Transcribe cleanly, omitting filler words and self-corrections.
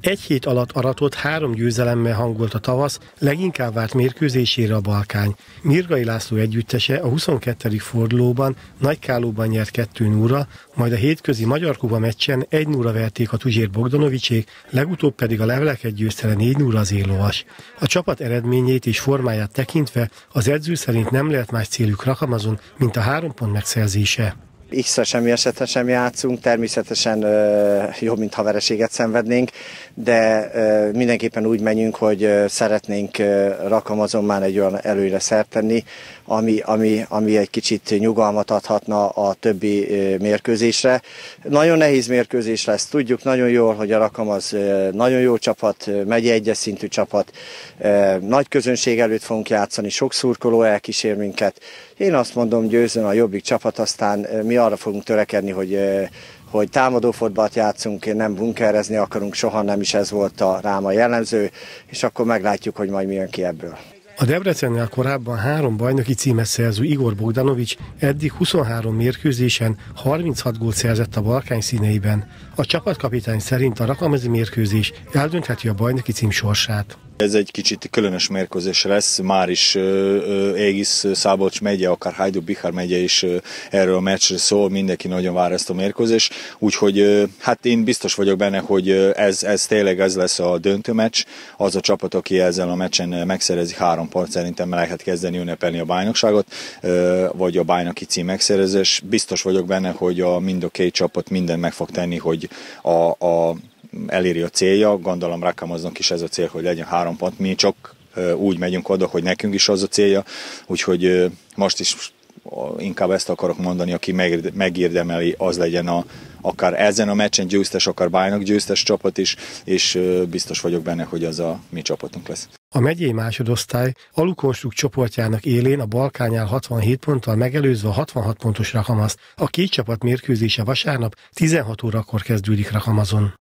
Egy hét alatt aratott 3 győzelemmel hangolt a tavasz leginkább várt mérkőzésére a Balkány. Mirgai László együttese a 22. fordulóban Nagykálóban nyert 2-0-ra, majd a hétközi Magyar Kupa meccsen 1-0-ra verték a Tuzsér Bogdanovicsék, legutóbb pedig a Leveleket győzte le 4-0 az Éllovas. A csapat eredményét és formáját tekintve az edző szerint nem lehet más céljuk Rakamazon, mint a 3 pont megszerzése. X-re semmi esetre sem játszunk, természetesen jobb, mintha vereséget szenvednénk, de mindenképpen úgy menjünk, hogy szeretnénk Rakamazon már egy olyan előre szert tenni, ami egy kicsit nyugalmat adhatna a többi mérkőzésre. Nagyon nehéz mérkőzés lesz, tudjuk nagyon jól, hogy a Rakamaz nagyon jó csapat, megye egyes szintű csapat, nagy közönség előtt fogunk játszani, sok szurkoló elkísér minket. Én azt mondom, győzön a jobbik csapat, aztán mi arra fogunk törekedni, hogy támadó fotballt játszunk, nem bunkerezni akarunk, soha nem is ez volt a Ráma jellemző, és akkor meglátjuk, hogy majd mi jön ki ebből. A Debrecennel korábban 3 bajnoki címet szerző Igor Bogdanovics eddig 23 mérkőzésen 36 gólt szerzett a Balkány színeiben. A csapatkapitány szerint a rakamazi mérkőzés eldöntheti a bajnoki cím sorsát. Ez egy kicsit különös mérkőzés lesz, már is Égisz Szabolcs megye, akár Hajdú-Bihar megye is erről a meccsre szól, mindenki nagyon vár ezt a mérkőzést, úgyhogy hát én biztos vagyok benne, hogy ez tényleg ez lesz a döntő meccs, az a csapat, aki ezzel a meccsen megszerezi 3 pont, szerintem lehet kezdeni ünnepelni a bajnokságot, vagy a bajnoki cím megszerezés. Biztos vagyok benne, hogy mind a két csapat mindent meg fog tenni, hogy eléri a célja, gondolom Rakamaznak is ez a cél, hogy legyen 3 pont, mi csak úgy megyünk oda, hogy nekünk is az a célja, úgyhogy most is inkább ezt akarok mondani, aki megérdemeli, az legyen akár ezen a meccsen győztes, akár bajnok győztes csapat is, és biztos vagyok benne, hogy az a mi csapatunk lesz. A megyei másodosztály Alukonstruk csoportjának élén a Balkánnyal 67 ponttal megelőzve a 66 pontos Rakamazt. A két csapat mérkőzése vasárnap 16 órakor kezdődik Rakamazon.